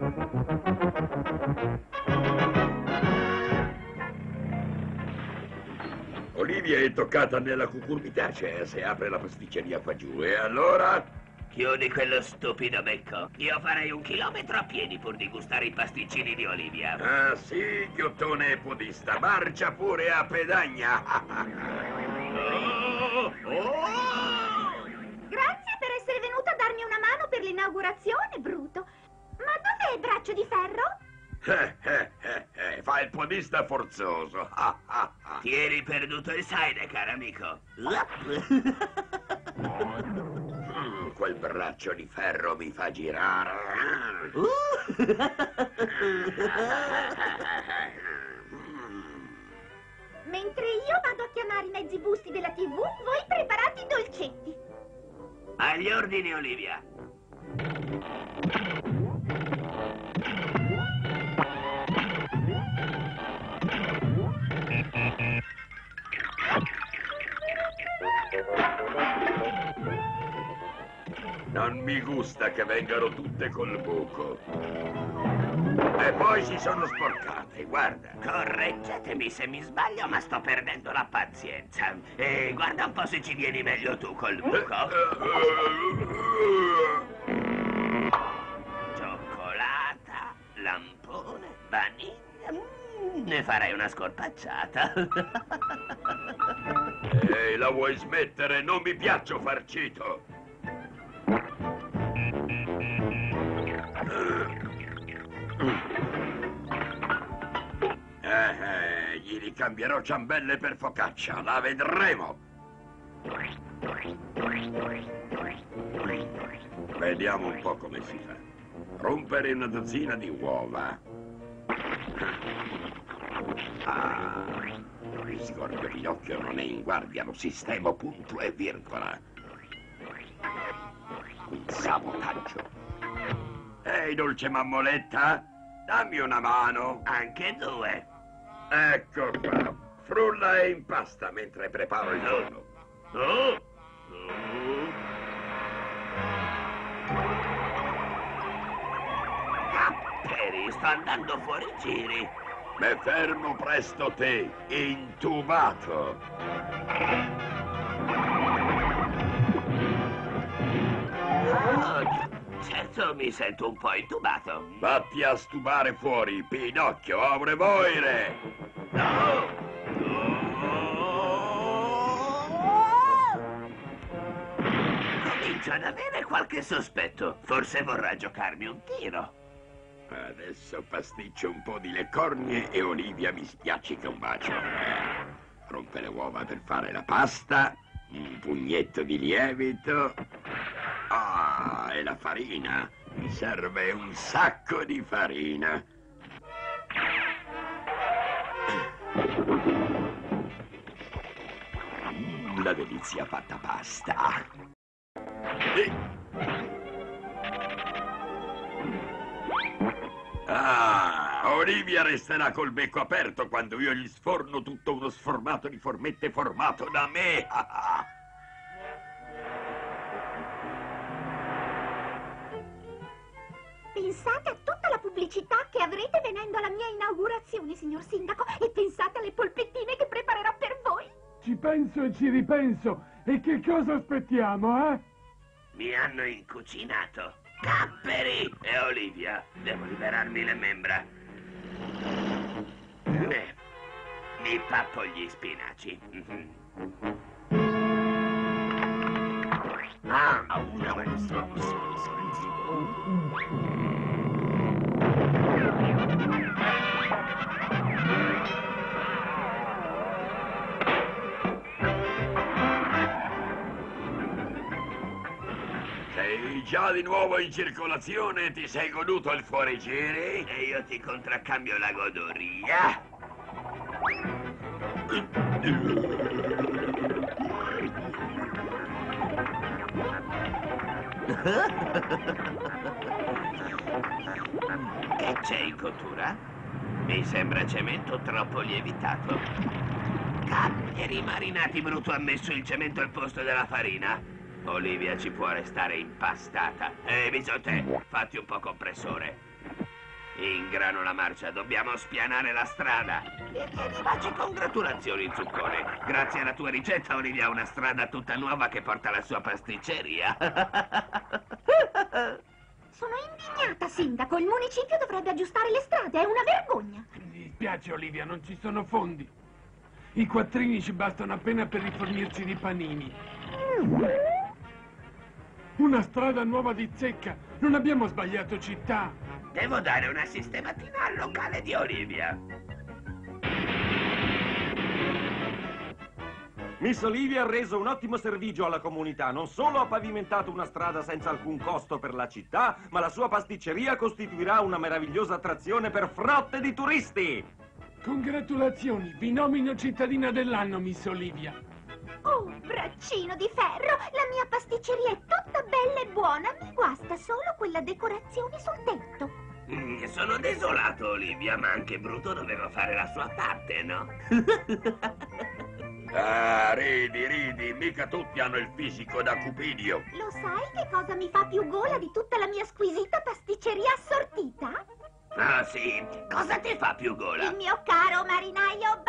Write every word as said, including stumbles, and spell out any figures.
Olivia è toccata nella cucurbitacea, se apre la pasticceria qua giù. E allora? Chiudi quello stupido becco. Io farei un chilometro a piedi pur di gustare i pasticcini di Olivia. Ah sì, ghiottone e podista, marcia pure a pedagna. Oh, oh. Grazie per essere venuto a darmi una mano per l'inaugurazione, Bruto. Ma dov'è il braccio di ferro? Eh, eh, eh, eh, fa il podista forzoso. Ah, ah, ah. Ti eri perduto il Saide, caro amico. Mm, quel braccio di ferro mi fa girare. Mentre io vado a chiamare i mezzi busti della tivù, voi preparate i dolcetti. Agli ordini, Olivia. Non mi gusta che vengano tutte col buco. E poi si sono sporcate, guarda. Correggetemi se mi sbaglio, ma sto perdendo la pazienza. E guarda un po' se ci vieni meglio tu col buco. Cioccolata, lampone, vaniglia. Mm, ne farei una scorpacciata. Ehi, la vuoi smettere? Non mi piaccio farcito. Eh, eh, gli ricambierò ciambelle per focaccia, la vedremo. Vediamo un po' come si fa. Rompere una dozzina di uova. Ah, il scorpio Pinocchio non è in guardia, lo sistemo punto e virgola. Un sabotaggio. Ehi, dolce mammoletta, dammi una mano. Anche due. Ecco qua. Frulla e impasta mentre preparo il forno. Oh. Oh. Capperi, sto andando fuori giri. Me fermo presto te, intubato. Oh, certo, mi sento un po' intubato. Vatti a stubare fuori, Pinocchio, apretoire. No! Comincio ad avere qualche sospetto. Forse vorrà giocarmi un tiro. Adesso pasticcio un po' di le cornie e Olivia mi spiaccica un bacio. Rompe le uova per fare la pasta, un pugnetto di lievito. Ah, e la farina. Mi serve un sacco di farina. Mm, la delizia fatta pasta. E... Ah, Olivia resterà col becco aperto quando io gli sforno tutto uno sformato di formette formato da me. Pensate a tutta la pubblicità che avrete venendo alla mia inaugurazione, signor Sindaco, e pensate alle polpettine che preparerò per voi. Ci penso e ci ripenso. E che cosa aspettiamo, eh? Mi hanno incucinato. Capperi! E Olivia, devo liberarmi le membra. Eh, mi pappo gli spinaci. Ah, una Sei già di nuovo in circolazione? Ti sei goduto il fuorigiri? E io ti contraccambio la godoria. Che c'è in cottura? Mi sembra cemento troppo lievitato. Capperi marinati, Bruto ha messo il cemento al posto della farina. Olivia ci può restare impastata. Ehi, Bisotte, fatti un po' compressore. Ingrano la marcia, dobbiamo spianare la strada. E che ti faccio congratulazioni, Zuccone. Grazie alla tua ricetta, Olivia ha una strada tutta nuova che porta alla sua pasticceria. Sono indignata, Sindaco. Il municipio dovrebbe aggiustare le strade, è una vergogna. Mi dispiace, Olivia, non ci sono fondi. I quattrini ci bastano appena per rifornirci di panini. Una strada nuova di zecca. Non abbiamo sbagliato città. Devo dare una sistematina al locale di Olivia. Miss Olivia ha reso un ottimo servigio alla comunità. Non solo ha pavimentato una strada senza alcun costo per la città, ma la sua pasticceria costituirà una meravigliosa attrazione per frotte di turisti. Congratulazioni, vi nomino cittadina dell'anno, Miss Olivia. Oh, braccino di ferro! La mia pasticceria è tutta bella e buona. Mi guasta solo quella decorazione sul tetto. Mm, sono desolato, Olivia, ma anche Bruto doveva fare la sua parte, no? Ah, ridi, ridi, mica tutti hanno il fisico da Cupidio. Lo sai che cosa mi fa più gola di tutta la mia squisita pasticceria assortita? Ah, sì? Cosa ti fa più gola? Il mio caro marinaio